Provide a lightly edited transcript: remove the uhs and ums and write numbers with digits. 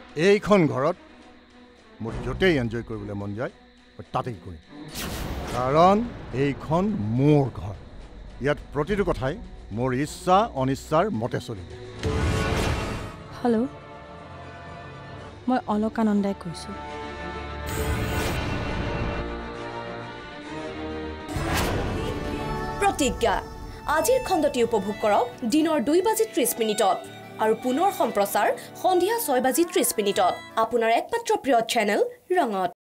এইখন ঘৰত মোৰ য'তেই এনজয় কৰিবলৈ মন যায় তাতেই কৰিম কাৰণ এইখন মোৰ ঘৰ ইয়াত প্ৰতিটো কথাই মোৰ ইচ্ছা অনিচ্ছাৰ মতে চলিব হেল্ল' মই অলকানন্দাই কৈছোঁ প্ৰতিজ্ঞা আজিৰ খণ্ডটি উপভোগ কৰক দিনৰ 2:30 আৰু পুনৰ সম্প্ৰচাৰ সন্ধিয়া 6:30 আপোনাৰ একমাত্ৰ প্ৰিয় চেনেল ৰঙত